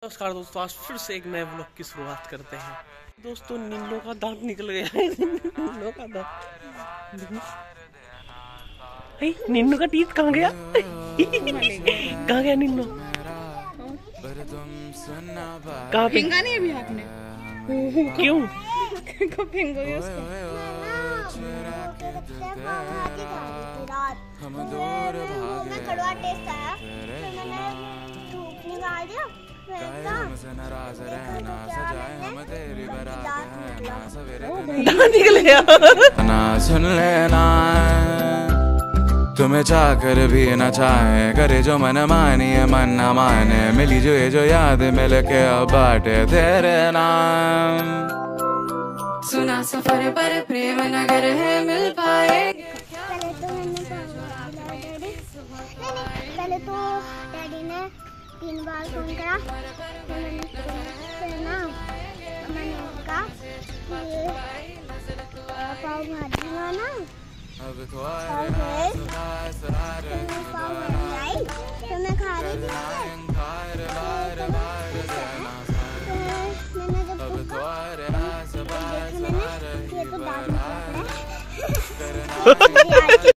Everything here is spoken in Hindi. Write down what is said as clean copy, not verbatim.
नमस्कार दोस्तों, आज फिर से एक नए व्लॉग की शुरुआत करते हैं। दोस्तों निन्नो का दांत निकल गया है। निन्नो का दांत, निन्नो का टीथ कहाँ गया? कहाँ गया निन्नो? कहाँ फेंगा नहीं अभी आपने? क्यों? कब फेंगोगे उसको? हम दूर भागे कड़वा टेस्ट आया, मैंने धूप निकाल दिया। हमसे नाराज रहना सजाए हम तेरी बारात है ना सवेरे दांत निकल गया। ना सुन लेना तुम्हें चाहकर भी न चाहे, करे जो मन मानिए मन न माने, मिली जो ये जो याद मिल के अब बाटे तेरे नाम। सुना सफर पर प्रेम नगर है मिल पाएंगे। पहले तो डैडी ने 3 बार फोन करा, मैंने कहा पाव भाजी बना, अब तो पाव भाजी आई तो मैं खा रही थी। मैंने जब देखा ये तो दांत निकला है।